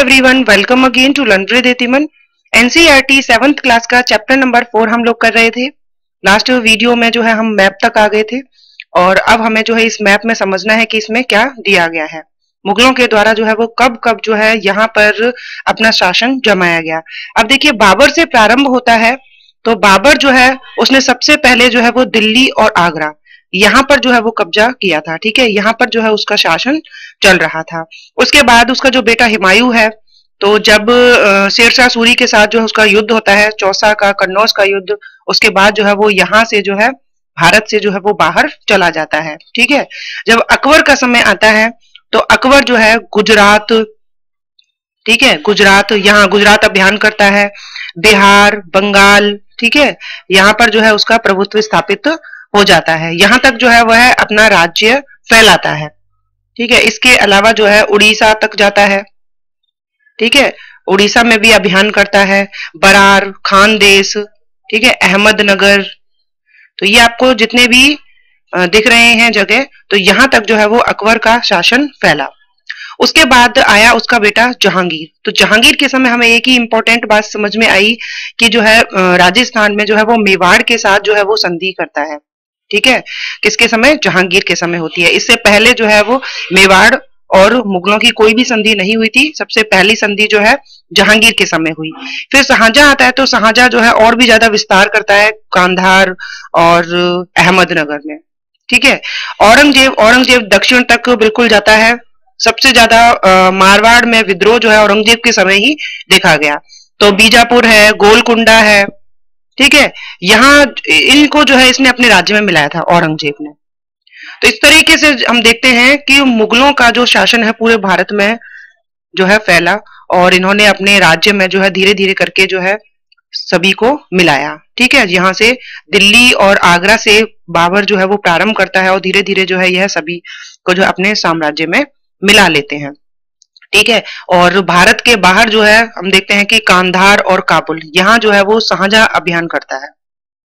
Everyone, welcome again to learn with एतिमन। NCERT 7th class का chapter number 4 हम लोग कर रहे थे। लास्ट वीडियो में जो है हम मैप तक आ गए थे और अब हमें जो है इस मैप में समझना है कि इसमें क्या दिया गया है। मुगलों के द्वारा जो है वो कब कब जो है यहाँ पर अपना शासन जमाया गया। अब देखिए, बाबर से प्रारंभ होता है तो बाबर जो है उसने सबसे पहले जो है वो दिल्ली और आगरा यहाँ पर जो है वो कब्जा किया था। ठीक है, यहाँ पर जो है उसका शासन चल रहा था। उसके बाद उसका जो बेटा हुमायूं है, तो जब शेरशाह सूरी के साथ जो है उसका युद्ध होता है, चौसा का, कन्नौज का युद्ध, उसके बाद जो है वो यहाँ से जो है भारत से जो है वो बाहर चला जाता है। ठीक है, जब अकबर का समय आता है तो अकबर जो है गुजरात, ठीक है, गुजरात, यहाँ गुजरात अभियान करता है, बिहार, बंगाल, ठीक है, यहाँ पर जो है उसका प्रभुत्व स्थापित हो जाता है। यहाँ तक जो है वह अपना राज्य फैलाता है। ठीक है, इसके अलावा जो है उड़ीसा तक जाता है। ठीक है, उड़ीसा में भी अभियान करता है, बरार, खानदेश, ठीक है, अहमदनगर। तो ये आपको जितने भी दिख रहे हैं जगह, तो यहाँ तक जो है वो अकबर का शासन फैला। उसके बाद आया उसका बेटा जहांगीर। तो जहांगीर के समय हमें एक ही इंपॉर्टेंट बात समझ में आई कि जो है राजस्थान में जो है वो मेवाड़ के साथ जो है वो संधि करता है। ठीक है, किसके समय? जहांगीर के समय होती है। इससे पहले जो है वो मेवाड़ और मुगलों की कोई भी संधि नहीं हुई थी। सबसे पहली संधि जो है जहांगीर के समय हुई। फिर शाहजहां आता है तो शाहजहां जो है और भी ज्यादा विस्तार करता है कांधार और अहमदनगर में। ठीक है, औरंगजेब दक्षिण तक बिल्कुल जाता है। सबसे ज्यादा मारवाड़ में विद्रोह जो है औरंगजेब के समय ही देखा गया। तो बीजापुर है, गोलकुंडा है, ठीक है, यहाँ इनको जो है इसने अपने राज्य में मिलाया था औरंगजेब ने। तो इस तरीके से हम देखते हैं कि मुगलों का जो शासन है पूरे भारत में जो है फैला और इन्होंने अपने राज्य में जो है धीरे धीरे करके जो है सभी को मिलाया। ठीक है, यहाँ से दिल्ली और आगरा से बाबर जो है वो प्रारंभ करता है और धीरे धीरे जो है यह सभी को जो अपने साम्राज्य में मिला लेते हैं। ठीक है, और भारत के बाहर जो है हम देखते हैं कि कांधार और काबुल, यहाँ जो है वो शाहजहां अभियान करता है।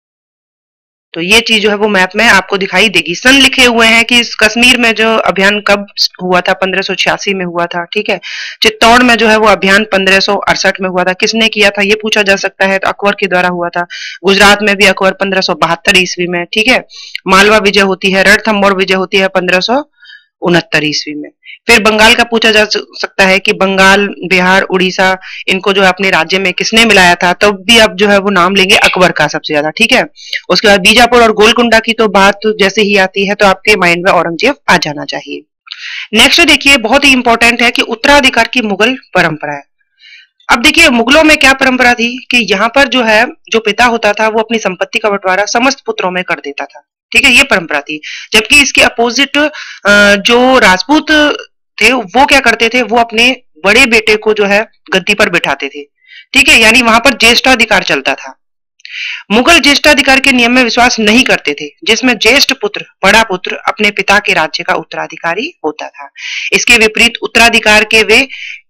तो ये चीज जो है वो मैप में आपको दिखाई देगी। सन लिखे हुए हैं कि इस कश्मीर में जो अभियान कब हुआ था, 1586 में हुआ था। ठीक है, चित्तौड़ में जो है वो अभियान 1568 में हुआ था। किसने किया था ये पूछा जा सकता है, तो अकबर के द्वारा हुआ था। गुजरात में भी अकबर 1572 ईस्वी में। ठीक है, मालवा विजय होती है, रणथंभौर विजय होती है 1569 ईस्वी में। फिर बंगाल का पूछा जा सकता है कि बंगाल, बिहार, उड़ीसा, इनको जो है अपने राज्य में किसने मिलाया था, तब भी अब जो है वो नाम लेंगे अकबर का सबसे ज्यादा। ठीक है, उसके बाद बीजापुर और गोलकुंडा की तो बात जैसे ही आती है तो आपके माइंड में औरंगजेब आ जाना चाहिए। नेक्स्ट देखिए, बहुत ही इंपॉर्टेंट है कि उत्तराधिकार की मुगल परंपरा है। अब देखिए, मुगलों में क्या परंपरा थी कि यहाँ पर जो है जो पिता होता था वो अपनी संपत्ति का बंटवारा समस्त पुत्रों में कर देता था। ठीक है, ये परंपरा थी। जबकि इसके अपोजिट जो राजपूत थे वो क्या करते थे, वो अपने बड़े बेटे को जो है गद्दी पर बिठाते थे। ठीक है, यानी वहां पर ज्येष्ठाधिकार चलता था। मुगल ज्येष्ठाधिकार के नियम में विश्वास नहीं करते थे, जिसमें ज्येष्ठ पुत्र, बड़ा पुत्र अपने पिता के राज्य का उत्तराधिकारी होता था। इसके विपरीत उत्तराधिकार के वे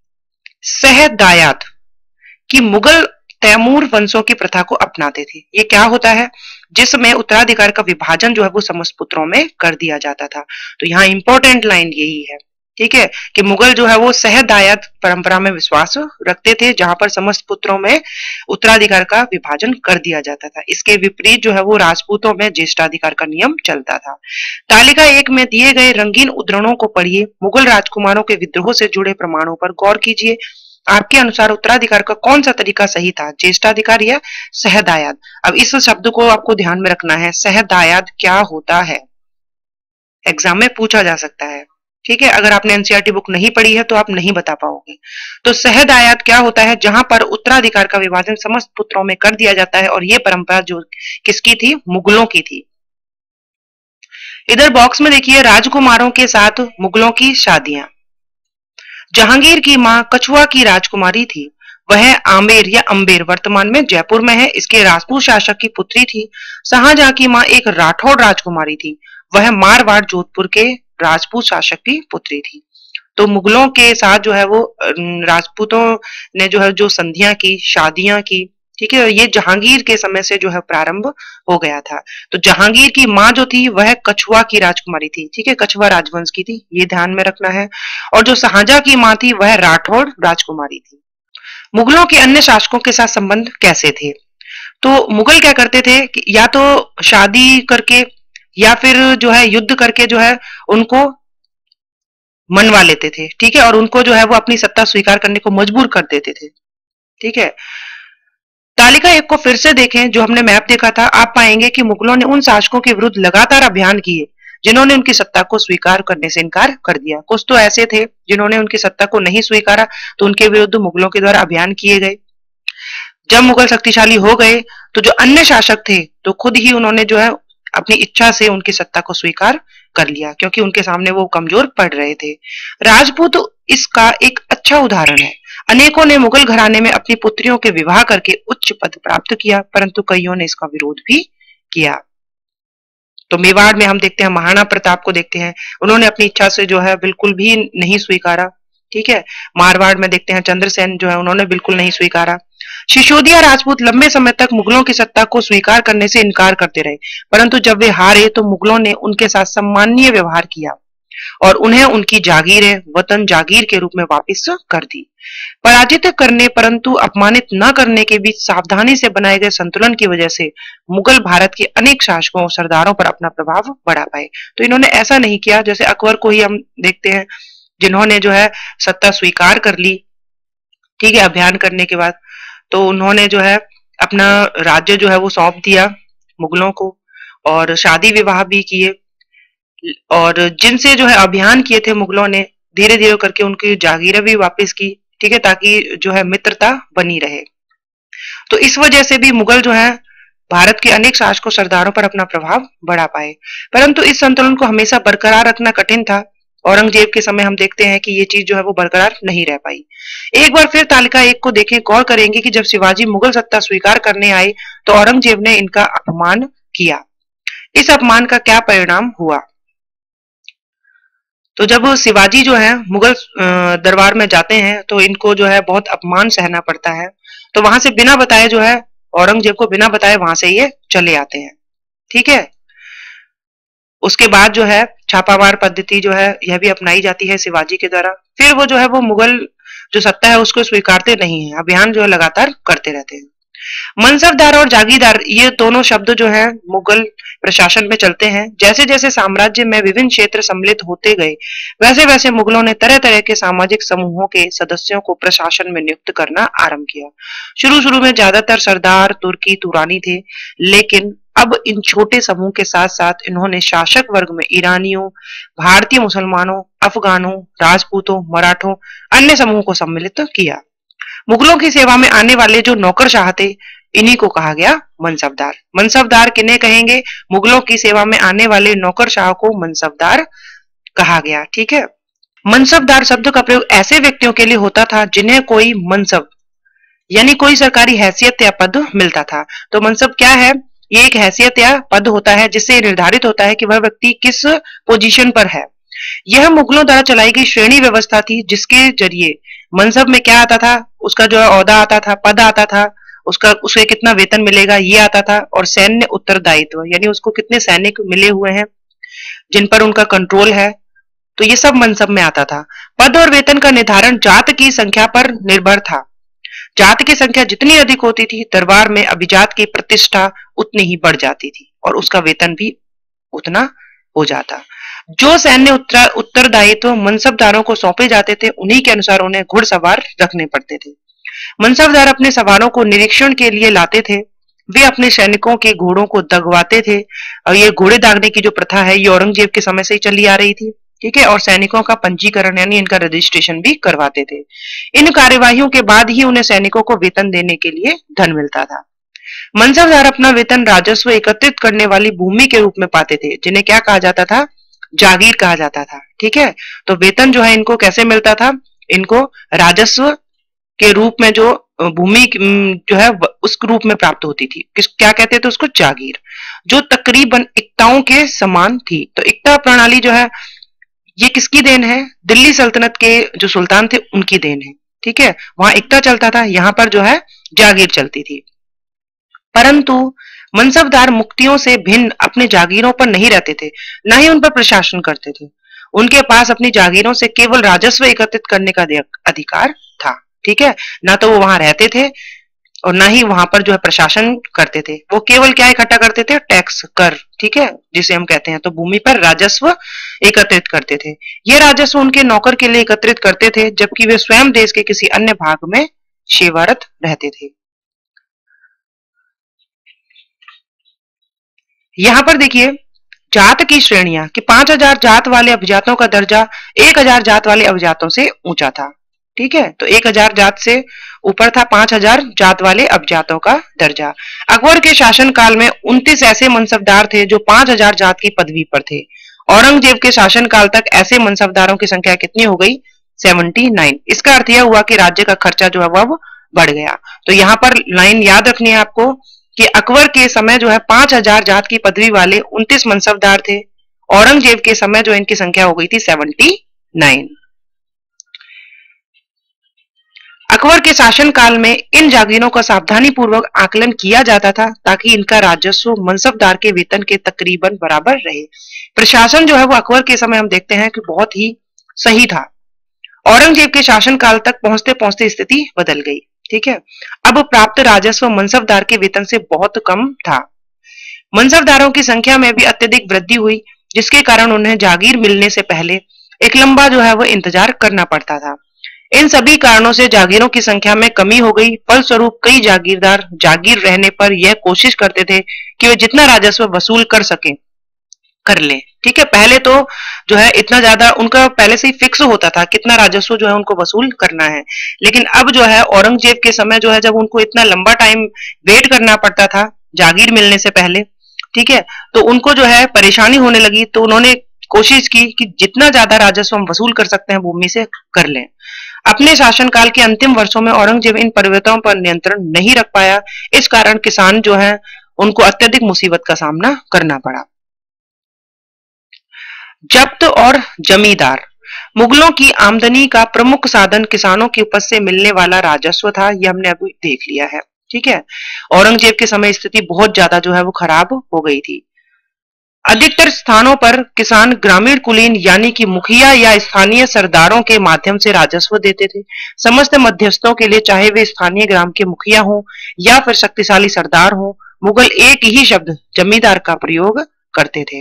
सहदायात की मुगल तैमूर वंशों की प्रथा को अपनाते थे। ये क्या होता है, जिसमें उत्तराधिकार का विभाजन जो है वो समस्त पुत्रों में कर दिया जाता था। तो यहाँ इंपॉर्टेंट लाइन यही है। ठीक है, कि मुगल जो है वो सहदायत परंपरा में विश्वास रखते थे, जहां पर समस्त पुत्रों में उत्तराधिकार का विभाजन कर दिया जाता था। इसके विपरीत जो है वो राजपूतों में ज्येष्ठाधिकार का नियम चलता था। तालिका 1 में दिए गए रंगीन उद्धरणों को पढ़िए। मुगल राजकुमारों के विद्रोह से जुड़े प्रमाणों पर गौर कीजिए। आपके अनुसार उत्तराधिकार का कौन सा तरीका सही था, ज्येष्ठाधिकार या सहदायत? अब इस शब्द को आपको ध्यान में रखना है, सहदायत क्या होता है, एग्जाम में पूछा जा सकता है। ठीक है, अगर आपने एनसीईआरटी बुक नहीं पढ़ी है तो आप नहीं बता पाओगे। तो सहदायत क्या होता है, जहां पर उत्तराधिकार का विभाजन समस्त पुत्रों में कर दिया जाता है, और यह परंपरा जो किसकी थी, मुगलों की थी। इधर बॉक्स में देखिए, राजकुमारों के साथ मुगलों की शादियां। जहांगीर की मां कछुआ की राजकुमारी थी। वह आमेर या अंबेर वर्तमान में जयपुर में है, इसके राजपूत शासक की पुत्री थी। शाहजहां की मां एक राठौड़ राजकुमारी थी। वह मारवाड़ जोधपुर के राजपूत शासक की पुत्री थी। तो मुगलों के साथ जो है वो राजपूतों ने जो है जो संधियां की, शादियां की, ठीक है, ये जहांगीर के समय से जो है प्रारंभ हो गया था। तो जहांगीर की माँ जो थी वह कछुआ की राजकुमारी थी, ठीक है, कछुआ राजवंश की थी, ये ध्यान में रखना है। और जो शाहजहां की माँ थी वह राठौड़ राजकुमारी थी। मुगलों के अन्य शासकों के साथ संबंध कैसे थे? तो मुगल क्या करते थे कि या तो शादी करके या फिर जो है युद्ध करके जो है उनको मनवा लेते थे, ठीक है, और उनको जो है वो अपनी सत्ता स्वीकार करने को मजबूर कर देते थे, ठीक है। तालिका एक को फिर से देखें, जो हमने मैप देखा था, आप पाएंगे कि मुगलों ने उन शासकों के विरुद्ध लगातार अभियान किए जिन्होंने उनकी सत्ता को स्वीकार करने से इनकार कर दिया। कुछ तो ऐसे थे जिन्होंने उनकी सत्ता को नहीं स्वीकारा, तो उनके विरुद्ध मुगलों के द्वारा अभियान किए गए। जब मुगल शक्तिशाली हो गए तो जो अन्य शासक थे तो खुद ही उन्होंने जो है अपनी इच्छा से उनकी सत्ता को स्वीकार कर लिया, क्योंकि उनके सामने वो कमजोर पड़ रहे थे। राजपूत इसका एक अच्छा उदाहरण है। अनेकों ने मुगल घराने में अपनी पुत्रियों के विवाह करके उच्च पद प्राप्त किया, परंतु कईयों ने इसका विरोध भी किया। तो मेवाड़ में हम देखते हैं महाराणा प्रताप को देखते हैं, उन्होंने अपनी इच्छा से जो है बिल्कुल भी नहीं स्वीकारा, ठीक है। मारवाड़ में देखते हैं चंद्रसेन जो है उन्होंने बिल्कुल नहीं स्वीकारा। सिसोदिया राजपूत लंबे समय तक मुगलों की सत्ता को स्वीकार करने से इनकार करते रहे, परंतु जब वे हारे तो मुगलों ने उनके साथ सम्माननीय व्यवहार किया और उन्हें उनकी जागीरें वतन जागीर के रूप में वापस कर दी। पराजित करने परंतु अपमानित न करने के बीच सावधानी से बनाए गए संतुलन की वजह से मुगल भारत के अनेक शासकों और सरदारों पर अपना प्रभाव बढ़ा पाए। तो इन्होंने ऐसा नहीं किया, जैसे अकबर को ही हम देखते हैं जिन्होंने जो है सत्ता स्वीकार कर ली, ठीक है, अभियान करने के बाद, तो उन्होंने जो है अपना राज्य जो है वो सौंप दिया मुगलों को और शादी विवाह भी किए, और जिनसे जो है अभियान किए थे मुगलों ने धीरे धीरे करके उनकी जागीरें भी वापस की, ठीक है, ताकि जो है मित्रता बनी रहे। तो इस वजह से भी मुगल जो है भारत के अनेक शासकों सरदारों पर अपना प्रभाव बढ़ा पाए, परंतु इस संतुलन को हमेशा बरकरार रखना कठिन था। औरंगजेब के समय हम देखते हैं कि ये चीज जो है वो बरकरार नहीं रह पाई। एक बार फिर तालिका एक को देखें, गौर करेंगे कि जब शिवाजी मुगल सत्ता स्वीकार करने आए तो औरंगजेब ने इनका अपमान किया। इस अपमान का क्या परिणाम हुआ? तो जब शिवाजी जो है मुगल दरबार में जाते हैं तो इनको जो है बहुत अपमान सहना पड़ता है, तो वहां से बिना बताए जो है औरंगजेब को बिना बताए वहां से ये चले आते हैं, ठीक है। उसके बाद जो है छापामार पद्धति जो है यह भी अपनाई जाती है शिवाजी के द्वारा। फिर वो जो है वो मुगल जो सत्ता है उसको स्वीकारते नहीं है, अभियान जो है लगातार करते रहते हैं। मनसबदार और जागीरदार ये दोनों शब्द जो है मुगल प्रशासन में चलते हैं। जैसे जैसे साम्राज्य में विभिन्न क्षेत्र सम्मिलित होते गए वैसे वैसे मुगलों ने तरह तरह के सामाजिक समूहों के सदस्यों को प्रशासन में नियुक्त करना आरंभ किया। शुरू शुरू में ज्यादातर सरदार तुर्की तुरानी थे, लेकिन अब इन छोटे समूह के साथ साथ इन्होंने शासक वर्ग में ईरानियों, भारतीय मुसलमानों, अफगानों, राजपूतों, मराठों, अन्य समूह को सम्मिलित किया। मुगलों की सेवा में आने वाले जो नौकरशाह थे इन्हीं को कहा गया मनसबदार। मनसबदार किन्हें कहेंगे? मुगलों की सेवा में आने वाले नौकरशाह को मनसबदार कहा गया, ठीक है। मनसबदार शब्द का प्रयोग ऐसे व्यक्तियों के लिए होता था जिन्हें कोई मनसब यानी कोई सरकारी हैसियत या पद मिलता था। तो मनसब क्या है? ये एक हैसियत या पद होता है जिससे निर्धारित होता है कि वह व्यक्ति किस पोजीशन पर है। यह मुगलों द्वारा चलाई गई श्रेणी व्यवस्था थी जिसके जरिए मनसब में क्या आता था, उसका जो है ओहदा आता था, पद आता था, उसका उसे कितना वेतन मिलेगा ये आता था, और सैन्य उत्तरदायित्व यानी उसको कितने सैनिक मिले हुए हैं जिन पर उनका कंट्रोल है, तो ये सब मनसब में आता था। पद और वेतन का निर्धारण जात की संख्या पर निर्भर था। जात की संख्या जितनी अधिक होती थी दरबार में अभिजात की प्रतिष्ठा उतनी ही बढ़ जाती थी और उसका वेतन भी उतना हो जाता। जो सैन्य उत्तरदायित्व मनसबदारों को सौंपे जाते थे उन्हीं के अनुसार उन्हें घुड़सवार रखने पड़ते थे। मनसबदार अपने सवारों को निरीक्षण के लिए लाते थे। वे अपने सैनिकों के घोड़ों को दगवाते थे, और ये घोड़े दागने की जो प्रथा है ये औरंगजेब के समय से ही चली आ रही थी, ठीक है। और सैनिकों का पंजीकरण यानी इनका रजिस्ट्रेशन भी करवाते थे। इन कार्यवाहियों के बाद ही उन्हें सैनिकों को वेतन देने के लिए धन मिलता था। मनसबदार अपना वेतन राजस्व एकत्रित करने वाली भूमि के रूप में पाते थे, जिन्हें क्या कहा जाता था? जागीर कहा जाता था, ठीक है। तो वेतन जो है इनको कैसे मिलता था? इनको राजस्व के रूप में जो भूमि जो है उस रूप में प्राप्त होती थी। क्या कहते थे उसको? जागीर, जो तकरीबन इक्ताओं के समान थी। तो इक्ता प्रणाली जो है ये किसकी देन है? दिल्ली सल्तनत के जो सुल्तान थे उनकी देन है, ठीक है। वहां इक्ता चलता था, यहाँ पर जो है जागीर चलती थी। परंतु मनसबदार मुक्तियों से भिन्न अपने जागीरों पर नहीं रहते थे, न ही उन पर प्रशासन करते थे। उनके पास अपनी जागीरों से केवल राजस्व एकत्रित करने का अधिकार था। ठीक है, ना तो वो वहां रहते थे और ना ही वहां पर जो है प्रशासन करते थे। वो केवल क्या इकट्ठा करते थे? टैक्स, कर, ठीक है, जिसे हम कहते हैं। तो भूमि पर राजस्व एकत्रित करते थे। ये राजस्व उनके नौकर के लिए एकत्रित करते थे, जबकि वे स्वयं देश के किसी अन्य भाग में सेवारत रहते थे। यहां पर देखिए जात की श्रेणियां कि 5000 जात वाले अभिजातों का दर्जा 1000 जात वाले अभिजातों से ऊंचा था। ठीक है, तो 1000 जात से ऊपर था 5000 जात वाले अभिजातों का दर्जा। अकबर के शासनकाल में 29 ऐसे मनसबदार थे जो 5000 जात की पदवी पर थे। औरंगजेब के शासनकाल तक ऐसे मनसबदारों की संख्या कितनी हो गई? 79। इसका अर्थ यह हुआ कि राज्य का खर्चा जो है वह बढ़ गया। तो यहाँ पर लाइन याद रखनी है आपको कि अकबर के समय जो है 5000 जात की पदवी वाले 29 मनसबदार थे। औरंगजेब के समय जो इनकी संख्या हो गई थी 79। अकबर के शासनकाल में इन जागीरों का सावधानी पूर्वक आकलन किया जाता था ताकि इनका राजस्व मनसबदार के वेतन के तकरीबन बराबर रहे। प्रशासन जो है वो अकबर के समय हम देखते हैं कि बहुत ही सही था। औरंगजेब के शासनकाल तक पहुंचते पहुंचते स्थिति बदल गई। ठीक है, अब प्राप्त राजस्व मनसबदार के वेतन से बहुत कम था। मनसबदारों की संख्या में भी अत्यधिक वृद्धि हुई, जिसके कारण उन्हें जागीर मिलने से पहले एक लंबा जो है वो इंतजार करना पड़ता था। इन सभी कारणों से जागीरों की संख्या में कमी हो गई। फलस्वरूप कई जागीरदार जागीर रहने पर यह कोशिश करते थे कि वे जितना राजस्व वसूल कर सकें कर ले। ठीक है, पहले तो जो है इतना ज्यादा उनका पहले से ही फिक्स होता था कितना राजस्व जो है उनको वसूल करना है। लेकिन अब जो है औरंगजेब के समय जो है जब उनको इतना लंबा टाइम वेट करना पड़ता था जागीर मिलने से पहले, ठीक है, तो उनको जो है परेशानी होने लगी। तो उन्होंने कोशिश की कि जितना ज्यादा राजस्व हम वसूल कर सकते हैं भूमि से कर लें। अपने शासनकाल के अंतिम वर्षों में औरंगजेब इन परिवर्तनों पर नियंत्रण नहीं रख पाया। इस कारण किसान जो है उनको अत्यधिक मुसीबत का सामना करना पड़ा। जब्त और जमींदार। मुगलों की आमदनी का प्रमुख साधन किसानों की उपज से मिलने वाला राजस्व था। यह हमने अभी देख लिया है। ठीक है, औरंगजेब के समय स्थिति बहुत ज्यादा जो है वो खराब हो गई थी। अधिकतर स्थानों पर किसान ग्रामीण कुलीन यानी कि मुखिया या स्थानीय सरदारों के माध्यम से राजस्व देते थे। समस्त मध्यस्थों के लिए, चाहे वे स्थानीय ग्राम के मुखिया हो या फिर शक्तिशाली सरदार हो, मुगल एक ही शब्द जमींदार का प्रयोग करते थे।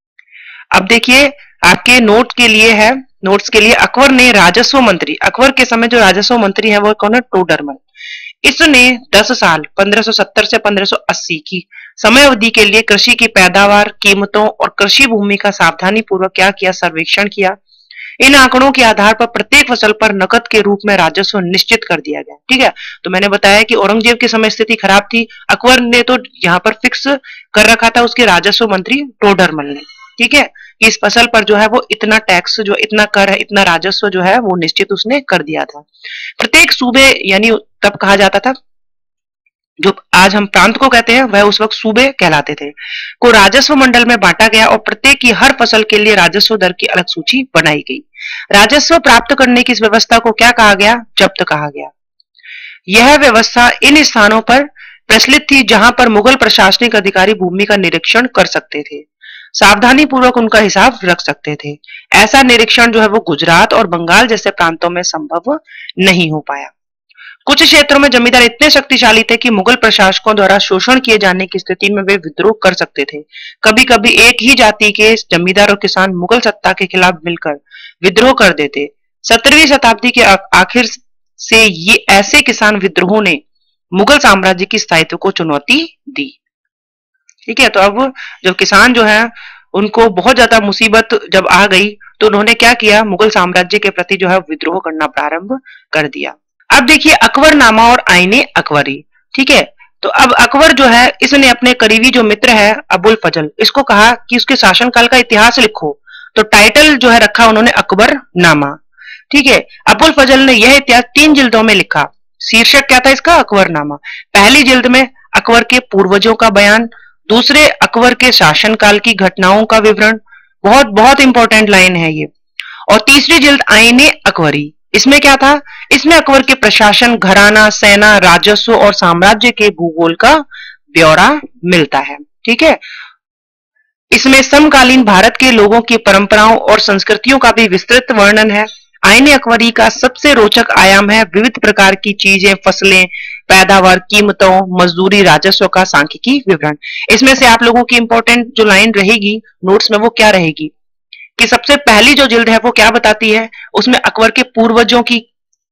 अब देखिए आपके नोट के लिए है, नोट्स के लिए अकबर ने राजस्व मंत्री, अकबर के समय जो राजस्व मंत्री है वो कौन है? टोडरमल। इसने 10 साल 1570 से 1580 की समय अवधि के लिए कृषि की पैदावार, कीमतों और कृषि भूमि का सावधानी पूर्वक क्या किया? सर्वेक्षण किया। इन आंकड़ों के आधार पर प्रत्येक फसल पर नकद के रूप में राजस्व निश्चित कर दिया गया। ठीक है, तो मैंने बताया कि औरंगजेब के समय स्थिति खराब थी। अकबर ने तो यहाँ पर फिक्स कर रखा था उसके राजस्व मंत्री टोडरमल ने। ठीक है, कि इस फसल पर जो है वो इतना टैक्स, जो इतना कर है, इतना राजस्व जो है वो निश्चित उसने कर दिया था। प्रत्येक सूबे यानी तब कहा जाता था, जो आज हम प्रांत को कहते हैं वह उस वक्त सूबे कहलाते थे, को राजस्व मंडल में बांटा गया और प्रत्येक की हर फसल के लिए राजस्व दर की अलग सूची बनाई गई। राजस्व प्राप्त करने की इस व्यवस्था को क्या कहा गया? जब्त कहा गया। यह व्यवस्था इन स्थानों पर प्रचलित थी जहां पर मुगल प्रशासनिक अधिकारी भूमि का निरीक्षण कर सकते थे, सावधानी पूर्वक उनका हिसाब रख सकते थे। ऐसा निरीक्षण जो है वो गुजरात और बंगाल जैसे प्रांतों में संभव नहीं हो पाया। कुछ क्षेत्रों में जमींदार इतने शक्तिशाली थे कि मुगल प्रशासकों द्वारा शोषण किए जाने की स्थिति में वे विद्रोह कर सकते थे। कभी कभी एक ही जाति के जमींदार और किसान मुगल सत्ता के खिलाफ मिलकर विद्रोह कर देते। 17वीं शताब्दी के आखिर से ये ऐसे किसान विद्रोहों ने मुगल साम्राज्य की स्थायित्व को चुनौती दी। ठीक है, तो अब जब किसान जो है उनको बहुत ज्यादा मुसीबत जब आ गई तो उन्होंने क्या किया? मुगल साम्राज्य के प्रति जो है विद्रोह करना प्रारंभ कर दिया। अब देखिए अकबरनामा और आईने अकबरी। ठीक है, तो अब अकबर जो है इसने अपने करीबी जो मित्र है अबुल फजल, इसको कहा कि उसके शासनकाल का इतिहास लिखो। तो टाइटल जो है रखा उन्होंने अकबरनामा। ठीक है, अबुल फजल ने यह इतिहास 3 जिल्दों में लिखा। शीर्षक क्या था इसका? अकबरनामा। पहली जिल्द में अकबर के पूर्वजों का बयान, दूसरे अकबर के शासनकाल की घटनाओं का विवरण, बहुत बहुत इंपॉर्टेंट लाइन है ये, और तीसरी जिल्द आईने अकबरी। इसमें क्या था? इसमें अकबर के प्रशासन, घराना, सेना, राजस्व और साम्राज्य के भूगोल का ब्यौरा मिलता है। ठीक है, इसमें समकालीन भारत के लोगों की परंपराओं और संस्कृतियों का भी विस्तृत वर्णन है। आईने अकबरी का सबसे रोचक आयाम है विविध प्रकार की चीजें, फसलें, पैदावार, कीमतों, मजदूरी, राजस्व का सांख्यिकी विवरण। इसमें से आप लोगों की इंपॉर्टेंट जो लाइन रहेगी नोट्स में वो क्या रहेगी कि सबसे पहली जो जिल्द है वो क्या बताती है, उसमें अकबर के पूर्वजों की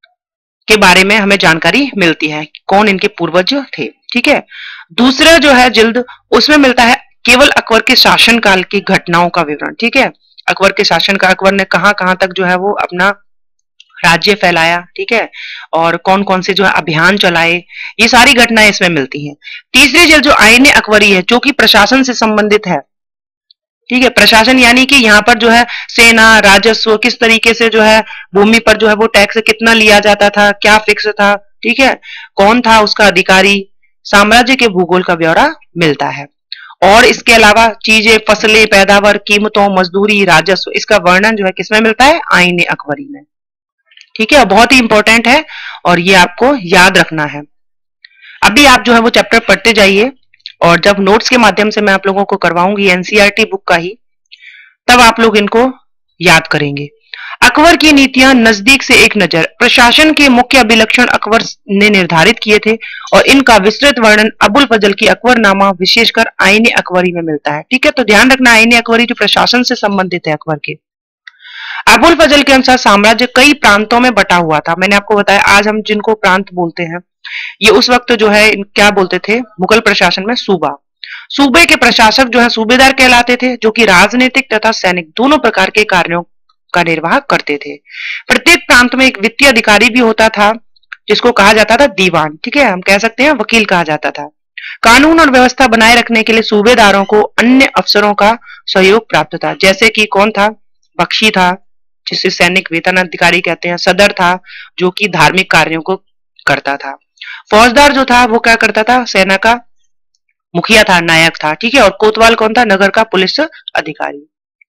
के बारे में हमें जानकारी मिलती है, कौन इनके पूर्वज थे। ठीक है, दूसरा जो है जिल्द उसमें मिलता है केवल अकबर के शासनकाल की घटनाओं का विवरण। ठीक है, अकबर के शासन का, अकबर ने कहां कहां तक जो है वो अपना राज्य फैलाया। ठीक है, और कौन कौन से जो है अभियान चलाए, ये सारी घटनाएं इसमें मिलती हैं। तीसरी जिल्द जो आईने अकबरी है जो कि प्रशासन से संबंधित है। ठीक है, प्रशासन यानी कि यहाँ पर जो है सेना, राजस्व, किस तरीके से जो है भूमि पर जो है वो टैक्स कितना लिया जाता था, क्या फिक्स था। ठीक है, कौन था उसका अधिकारी, साम्राज्य के भूगोल का ब्यौरा मिलता है। और इसके अलावा चीजें, फसलें, पैदावार, कीमतों, मजदूरी, राजस्व, इसका वर्णन जो है किसमें मिलता है, आईने अकबरी में। ठीक है, बहुत ही इंपॉर्टेंट है और ये आपको याद रखना है। अभी आप जो है वो चैप्टर पढ़ते जाइए और जब नोट्स के माध्यम से मैं आप लोगों को करवाऊंगी एनसीईआरटी बुक का ही, तब आप लोग इनको याद करेंगे। अकबर की नीतियां, नजदीक से एक नजर। प्रशासन के मुख्य अभिलक्षण अकबर ने निर्धारित किए थे और इनका विस्तृत वर्णन अबुल फजल की अकबरनामा विशेषकर आईने अकबरी में मिलता है। ठीक है, तो ध्यान रखना आईने अकबरी जो प्रशासन से संबंधित है अकबर के। अबुल फजल के अनुसार साम्राज्य कई प्रांतों में बटा हुआ था। मैंने आपको बताया आज हम जिनको प्रांत बोलते हैं ये उस वक्त जो है क्या बोलते थे, मुगल प्रशासन में सूबा। सूबे के प्रशासक जो है सूबेदार कहलाते थे, जो कि राजनीतिक तथा सैनिक दोनों प्रकार के कार्यों का निर्वाह करते थे। प्रत्येक प्रांत में एक वित्तीय अधिकारी भी होता था जिसको कहा जाता था दीवान। ठीक है, हम कह सकते हैं वकील कहा जाता था। कानून और व्यवस्था बनाए रखने के लिए सूबेदारों को अन्य अफसरों का सहयोग प्राप्त था, जैसे कि कौन था, बख्शी था जिसे सैनिक वेतन अधिकारी कहते हैं, सदर था जो कि धार्मिक कार्यों को करता था, फौजदार जो था वो क्या करता था, सेना का मुखिया था, नायक था। ठीक है, और कोतवाल कौन था, नगर का पुलिस अधिकारी।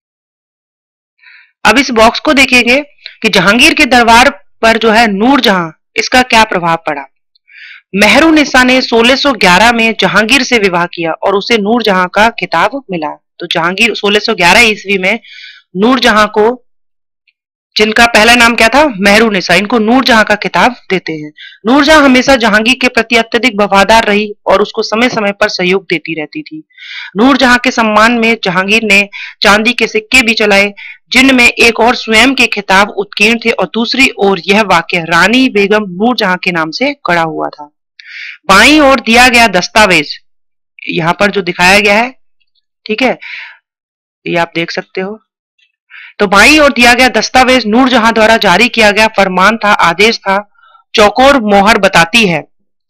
अब इस बॉक्स को देखेंगे कि जहांगीर के दरबार पर जो है नूरजहां, इसका क्या प्रभाव पड़ा। मेहरुनिसा ने 1611 में जहांगीर से विवाह किया और उसे नूरजहां का खिताब मिला। तो जहांगीर 1611 ईस्वी में नूरजहां को, जिनका पहला नाम क्या था, मेहरुनिसा, इनको नूरजहां का खिताब देते हैं। नूरजहां हमेशा जहांगीर के प्रति अत्यधिक वफादार रही और उसको समय समय पर सहयोग देती रहती थी। नूरजहां के सम्मान में जहांगीर ने चांदी के सिक्के भी चलाए, जिनमें एक और स्वयं के खिताब उत्कीर्ण थे और दूसरी ओर यह वाक्य रानी बेगम नूरजहां के नाम से गढ़ा हुआ था। बाईं ओर दिया गया दस्तावेज यहाँ पर जो दिखाया गया है, ठीक है, ये आप देख सकते हो। तो बाईं ओर दिया गया दस्तावेज नूरजहां द्वारा जारी किया गया फरमान था, आदेश था। चौकोर मोहर बताती है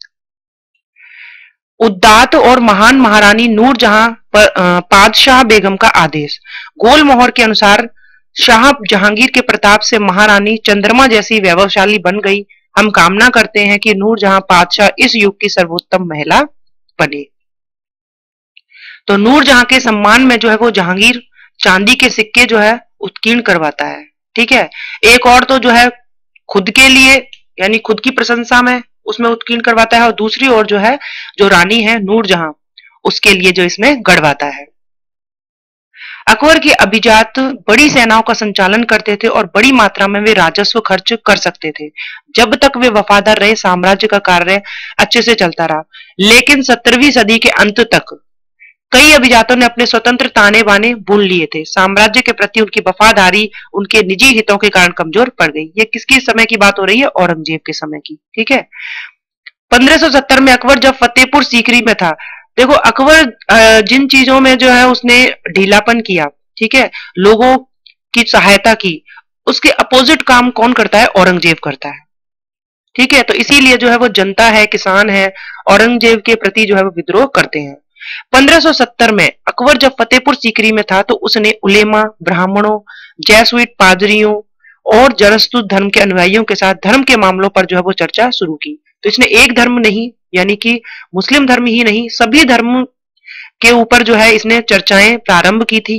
उद्दात और महान महारानी नूरजहां पादशाह बेगम का आदेश। गोल मोहर के अनुसार शाह जहांगीर के प्रताप से महारानी चंद्रमा जैसी वैभवशाली बन गई। हम कामना करते हैं कि नूरजहां पादशाह इस युग की सर्वोत्तम महिला बने। तो नूरजहां के सम्मान में जो है वो जहांगीर चांदी के सिक्के जो है उत्कीर्ण करवाता है। ठीक है, एक और तो जो है खुद के लिए यानी खुद की प्रशंसा में उसमें उत्कीर्ण करवाता है और दूसरी ओर जो है जो रानी है नूरजहां उसके लिए जो इसमें गढ़वाता है। अकबर के अभिजात बड़ी सेनाओं का संचालन करते थे और बड़ी मात्रा में वे राजस्व खर्च कर सकते थे। जब तक वे वफादार रहे साम्राज्य का कार्य अच्छे से चलता रहा, लेकिन 17वीं सदी के अंत तक कई अभिजातों ने अपने स्वतंत्र ताने बाने बुन लिए थे। साम्राज्य के प्रति उनकी वफादारी उनके निजी हितों के कारण कमजोर पड़ गई। ये किसके समय की बात हो रही है, औरंगजेब के समय की। ठीक है, 1570 में अकबर जब फतेहपुर सीकरी में था, देखो अकबर जिन चीजों में जो है उसने ढीलापन किया, ठीक है, लोगों की सहायता की, उसके अपोजिट काम कौन करता है, औरंगजेब करता है। ठीक है, तो इसीलिए जो है वो जनता है, किसान है, औरंगजेब के प्रति जो है वो विद्रोह करते हैं। 1570 में अकबर जब फतेहपुर सीकरी में था तो उसने उलेमा, ब्राह्मणों, जैसुइट पादरियों और जरस्तुत धर्म के अनुयायियों के साथ धर्म के मामलों पर जो है वो चर्चा शुरू की। तो इसने एक धर्म नहीं यानी कि मुस्लिम धर्म ही नहीं, सभी धर्म के ऊपर जो है इसने चर्चाएं प्रारंभ की थी।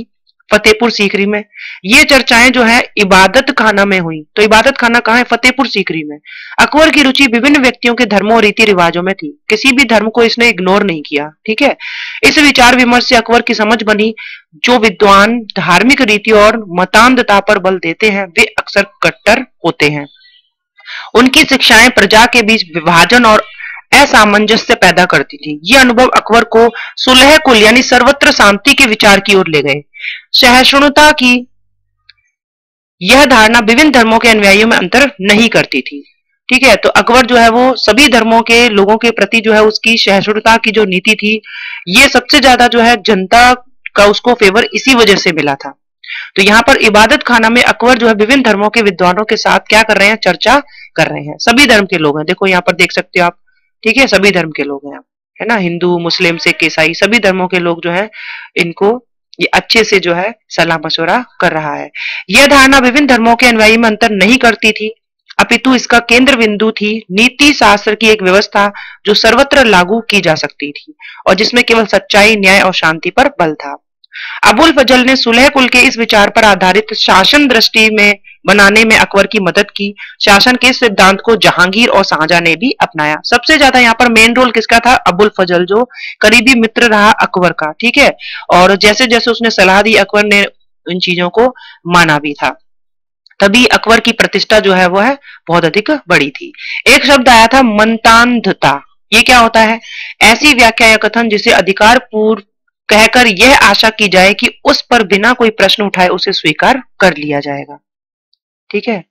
फतेहपुर सीकरी में। ये चर्चाएं जो है इबादत खाना में हुई। तो इबादत खाना कहाँ है? फतेहपुर सीकरी में। अकबर की रुचि विभिन्न व्यक्तियों के धर्मों और रीति रिवाजों में थी, किसी भी धर्म को इसने इग्नोर नहीं किया। ठीक है, इस विचार विमर्श से अकबर की समझ बनी, जो विद्वान धार्मिक रीति और मतान्धता पर बल देते हैं वे अक्सर कट्टर होते हैं। उनकी शिक्षाएं प्रजा के बीच विभाजन और असामंजस्य पैदा करती थी। ये अनुभव अकबर को सुलह कुल यानी सर्वत्र शांति के विचार की ओर ले गए। सहिष्णुता की यह धारणा विभिन्न धर्मों के अनुयायियों में अंतर नहीं करती थी। ठीक है, तो अकबर जो है वो सभी धर्मों के लोगों के प्रति जो है उसकी सहिष्णुता की जो नीति थी, ये सबसे ज्यादा जो है जनता का उसको फेवर इसी वजह से मिला था। तो यहाँ पर इबादत खाना में अकबर जो है विभिन्न धर्मों के विद्वानों के साथ क्या कर रहे हैं? चर्चा कर रहे हैं। सभी धर्म के लोग हैं, देखो यहाँ पर देख सकते हो आप। ठीक है, सभी धर्म के लोग हैं, है ना, हिंदू, मुस्लिम, सिख, ईसाई, सभी धर्मों के लोग जो है इनको ये अच्छे से जो है सलाह मशवरा कर रहा है। यह धारणा विभिन्न धर्मों के अनुयायी में अंतर नहीं करती थी, अपितु इसका केंद्र बिंदु थी नीति शास्त्र की एक व्यवस्था जो सर्वत्र लागू की जा सकती थी और जिसमें केवल सच्चाई, न्याय और शांति पर बल था। अबुल फजल ने सुलह कुल के इस विचार पर आधारित शासन दृष्टि में बनाने में अकबर की मदद की। शासन के सिद्धांत को जहांगीर और शाहजहां ने भी अपनाया। सबसे ज्यादा यहाँ पर मेन रोल किसका था? अबुल फजल, जो करीबी मित्र रहा अकबर का। ठीक है, और जैसे जैसे उसने सलाह दी अकबर ने इन चीजों को माना भी था, तभी अकबर की प्रतिष्ठा जो है वो है बहुत अधिक बड़ी थी। एक शब्द आया था मंतान्धता। ये क्या होता है? ऐसी व्याख्या या कथन जिसे अधिकार पूर्व कहकर यह आशा की जाए कि उस पर बिना कोई प्रश्न उठाए उसे स्वीकार कर लिया जाएगा। ठीक है,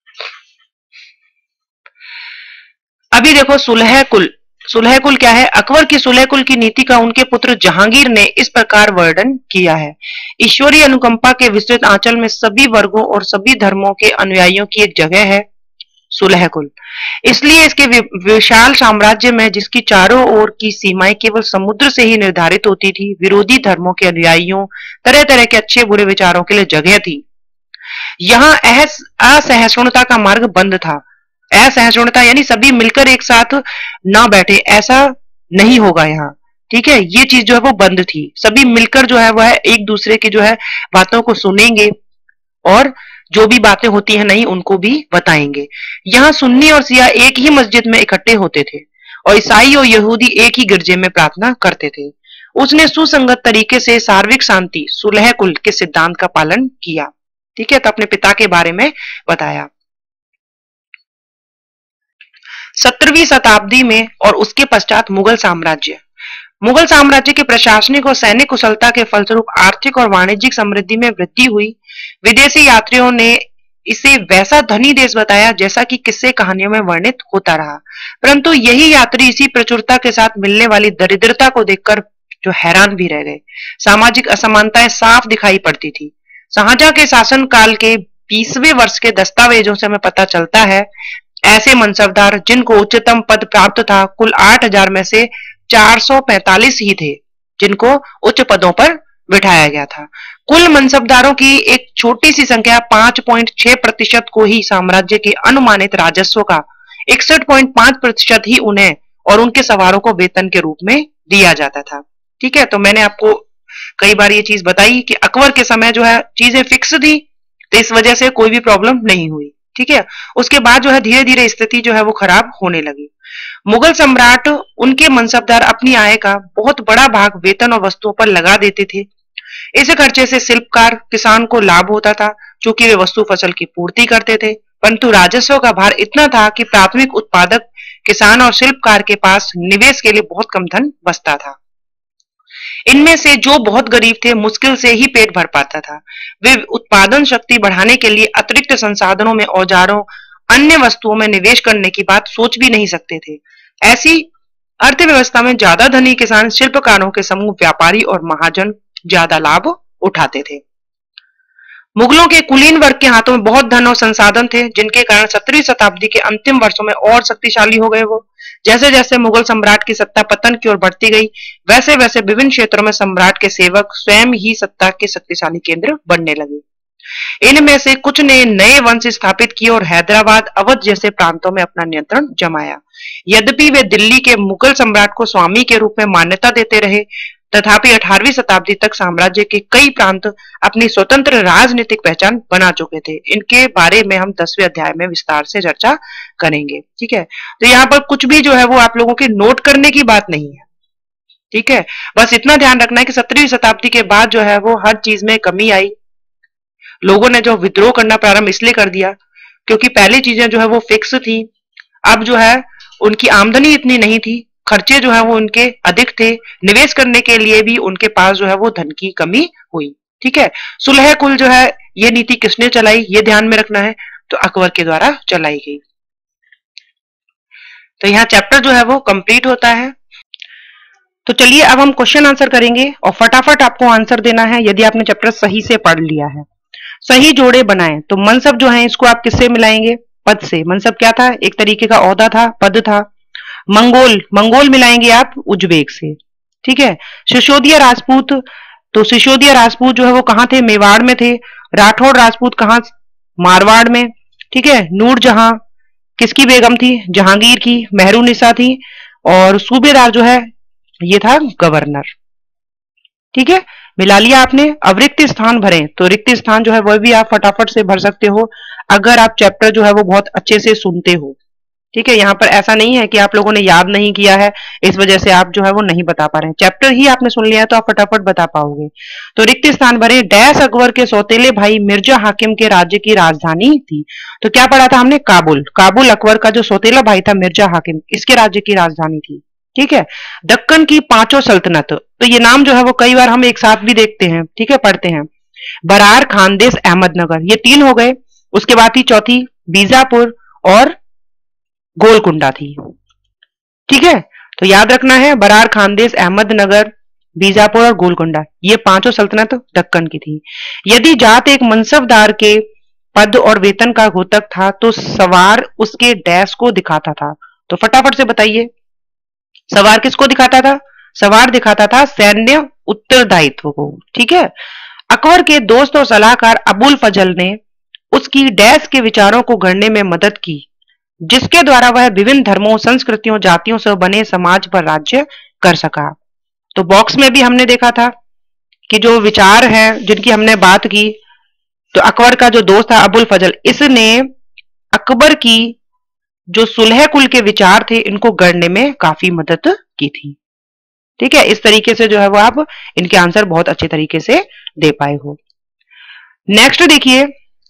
अभी देखो सुलह कुल। सुलह कुल क्या है? अकबर की सुलह कुल की नीति का उनके पुत्र जहांगीर ने इस प्रकार वर्णन किया है। ईश्वरीय अनुकंपा के विस्तृत आंचल में सभी वर्गों और सभी धर्मों के अनुयायियों की एक जगह है सुलह कुल। इसलिए इसके विशाल साम्राज्य में, जिसकी चारों ओर की सीमाएं केवल समुद्र से ही निर्धारित होती थी, विरोधी धर्मों के अनुयायियों, तरह तरह के अच्छे बुरे विचारों के लिए जगह थी। यहाँ असहिष्णुता का मार्ग बंद था। असहिष्णुता यानी सभी मिलकर एक साथ ना बैठे, ऐसा नहीं होगा यहाँ। ठीक है, ये चीज जो है वो बंद थी। सभी मिलकर जो है वह एक दूसरे की जो है बातों को सुनेंगे और जो भी बातें होती हैं नहीं उनको भी बताएंगे। यहाँ सुन्नी और सिया एक ही मस्जिद में इकट्ठे होते थे और ईसाई और यहूदी एक ही गिरजे में प्रार्थना करते थे। उसने सुसंगत तरीके से सार्विक शांति सुलह कुल के सिद्धांत का पालन किया। ठीक है, तो अपने पिता के बारे में बताया। 17वीं शताब्दी में और उसके पश्चात मुगल साम्राज्य के प्रशासनिक और सैनिक कुशलता के फलस्वरूप आर्थिक और वाणिज्यिक समृद्धि में वृद्धि हुई। विदेशी यात्रियों ने इसे वैसा धनी देश बताया जैसा कि किस्से कहानियों में वर्णित होता रहा, परंतु यही यात्री इसी प्रचुरता के साथ मिलने वाली दरिद्रता को देखकर जो हैरान भी रह गए। सामाजिक असमानताएं साफ दिखाई पड़ती थी। शाहजहां के शासन काल के 20वें वर्ष के दस्तावेजों से हमें पता चलता है, ऐसे मनसबदार जिनको उच्चतम पद प्राप्त था कुल 8000 में से 445 ही थे जिनको उच्च पदों पर बिठाया गया था। कुल मनसबदारों की एक छोटी सी संख्या 5.6% को ही साम्राज्य के अनुमानित राजस्व का 61.5% ही उन्हें और उनके सवारों को वेतन के रूप में दिया जाता था। ठीक है, तो मैंने आपको कई बार ये चीज बताई कि अकबर के समय जो है चीजें फिक्स थी, तो इस वजह से कोई भी प्रॉब्लम नहीं हुई। ठीक है, उसके बाद जो है धीरे धीरे स्थिति जो है वो खराब होने लगी। मुगल सम्राट उनके मनसबदार अपनी आय का बहुत बड़ा भाग वेतन और वस्तुओं पर लगा देते थे। इस खर्चे से शिल्पकार किसान को लाभ होता था, चूंकि वे वस्तु फसल की पूर्ति करते थे, परंतु राजस्व का भार इतना था कि प्राथमिक उत्पादक किसान और शिल्पकार के पास निवेश के लिए बहुत कम धन बचता था। इनमें से जो बहुत गरीब थे मुश्किल से ही पेट भर पाता था। वे उत्पादन शक्ति बढ़ाने के लिए अतिरिक्त संसाधनों में, औजारों, अन्य वस्तुओं में निवेश करने की बात सोच भी नहीं सकते थे। ऐसी अर्थव्यवस्था में ज्यादा धनी किसान, शिल्पकारों के समूह, व्यापारी और महाजन ज्यादा लाभ उठाते थे। मुगलों के कुलीन वर्ग के हाथों में बहुत धन और संसाधन थे, जिनके कारण 17वीं शताब्दी के अंतिम वर्षों में और शक्तिशाली हो गए वो। जैसे जैसे मुगल सम्राट की सत्ता पतन की ओर बढ़ती गई, वैसे वैसे विभिन्न क्षेत्रों में सम्राट के सेवक स्वयं ही सत्ता के शक्तिशाली केंद्र बनने लगे। इनमें से कुछ ने नए वंश स्थापित किए और हैदराबाद, अवध जैसे प्रांतों में अपना नियंत्रण जमाया। यद्यपि वे दिल्ली के मुगल सम्राट को स्वामी के रूप में मान्यता देते रहे, तथापि 18वीं शताब्दी तक साम्राज्य के कई प्रांत अपनी स्वतंत्र राजनीतिक पहचान बना चुके थे। इनके बारे में हम 10वें अध्याय में विस्तार से चर्चा करेंगे। ठीक है, तो यहाँ पर कुछ भी जो है वो आप लोगों के नोट करने की बात नहीं है। ठीक है, बस इतना ध्यान रखना है कि 17वीं शताब्दी के बाद जो है वो हर चीज में कमी आई। लोगों ने जो विद्रोह करना प्रारंभ इसलिए कर दिया क्योंकि पहली चीजें जो है वो फिक्स थी। अब जो है उनकी आमदनी इतनी नहीं थी, खर्चे जो है वो उनके अधिक थे, निवेश करने के लिए भी उनके पास जो है वो धन की कमी हुई। ठीक है, सुलह कुल जो है ये नीति किसने चलाई, ये ध्यान में रखना है, तो अकबर के द्वारा चलाई गई। तो यहाँ चैप्टर जो है वो कंप्लीट होता है। तो चलिए अब हम क्वेश्चन आंसर करेंगे और फटाफट आपको आंसर देना है यदि आपने चैप्टर सही से पढ़ लिया है। सही जोड़े बनाएं, तो मनसब जो है इसको आप किससे मिलाएंगे? पद से। मनसब क्या था? एक तरीके का ओहदा था, पद था। मंगोल, मंगोल मिलाएंगे आप उज्बेक से। ठीक है, सिसोदिया राजपूत, तो सिसोदिया राजपूत जो है वो कहाँ थे? मेवाड़ में थे। राठौड़ राजपूत कहाँ? मारवाड़ में। ठीक है, नूरजहां किसकी बेगम थी? जहांगीर की। मेहरुनिसा थी। और सूबेदार जो है ये था गवर्नर। ठीक है, मिला लिया आपने। अब रिक्त स्थान भरें, तो रिक्त स्थान जो है वह भी आप फटाफट से भर सकते हो अगर आप चैप्टर जो है वो बहुत अच्छे से सुनते हो। ठीक है, यहाँ पर ऐसा नहीं है कि आप लोगों ने याद नहीं किया है इस वजह से आप जो है वो नहीं बता पा रहे हैं। चैप्टर ही आपने सुन लिया है तो आप फटाफट बता पाओगे। तो रिक्त स्थान भरे। डैश अकबर के सौतेले भाई मिर्जा हाकिम के राज्य की राजधानी थी। तो क्या पढ़ा था हमने? काबुल। काबुल अकबर का जो सौतेला भाई था मिर्जा हाकिम, इसके राज्य की राजधानी थी। ठीक है, दक्कन की पांचों सल्तनत, तो ये नाम जो है वो कई बार हम एक साथ भी देखते हैं। ठीक है, पढ़ते हैं। बरार, खानदेश, अहमदनगर, ये 3 हो गए। उसके बाद थी चौथी बीजापुर और गोलकुंडा थी। ठीक है, तो याद रखना है बरार, खानदेश, अहमदनगर, बीजापुर और गोलकुंडा, ये पांचों सल्तनत दक्कन की थी। यदि जाट एक मनसबदार के पद और वेतन का घोतक था तो सवार उसके डैश को दिखाता था। तो फटाफट से बताइए, सवार किसको दिखाता था? सवार दिखाता था सैन्य उत्तरदायित्व को। ठीक है, अकबर के दोस्त और सलाहकार अबुल फजल ने उसकी डैश के विचारों को गढ़ने में मदद की, जिसके द्वारा वह विभिन्न धर्मों, संस्कृतियों, जातियों से बने समाज पर राज्य कर सका। तो बॉक्स में भी हमने देखा था कि जो विचार हैं जिनकी हमने बात की, तो अकबर का जो दोस्त था अबुल फजल, इसने अकबर की जो सुलह कुल के विचार थे इनको गढ़ने में काफी मदद की थी। ठीक है, इस तरीके से जो है वो आप इनके आंसर बहुत अच्छे तरीके से दे पाए हो। नेक्स्ट देखिए,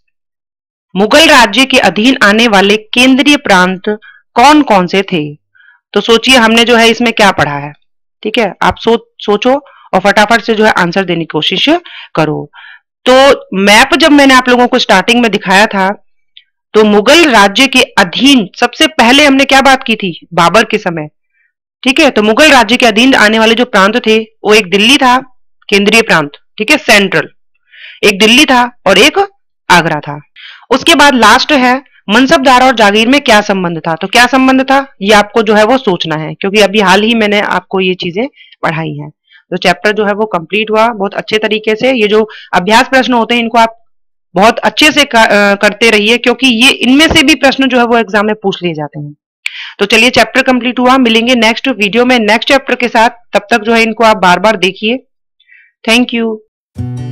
मुगल राज्य के अधीन आने वाले केंद्रीय प्रांत कौन कौन से थे? तो सोचिए हमने जो है इसमें क्या पढ़ा है। ठीक है, आप सोचो और फटाफट से जो है आंसर देने की कोशिश करो। तो मैप जब मैंने आप लोगों को स्टार्टिंग में दिखाया था तो मुगल राज्य के अधीन सबसे पहले हमने क्या बात की थी? बाबर के समय। ठीक है, तो मुगल राज्य के अधीन आने वाले जो प्रांत थे वो एक दिल्ली था, केंद्रीय प्रांत। ठीक है, सेंट्रल, एक दिल्ली था और एक आगरा था। उसके बाद लास्ट है मनसबदार और जागीर में क्या संबंध था? तो क्या संबंध था ये आपको जो है वो सोचना है, क्योंकि अभी हाल ही मैंने आपको ये चीजें पढ़ाई हैं। तो चैप्टर जो है वो कंप्लीट हुआ बहुत अच्छे तरीके से। ये जो अभ्यास प्रश्न होते हैं इनको आप बहुत अच्छे से करते रहिए, क्योंकि ये इनमें से भी प्रश्न जो है वो एग्जाम में पूछ लिए जाते हैं। तो चलिए चैप्टर कंप्लीट हुआ, मिलेंगे नेक्स्ट वीडियो में नेक्स्ट चैप्टर के साथ। तब तक जो है इनको आप बार बार देखिए। Thank you.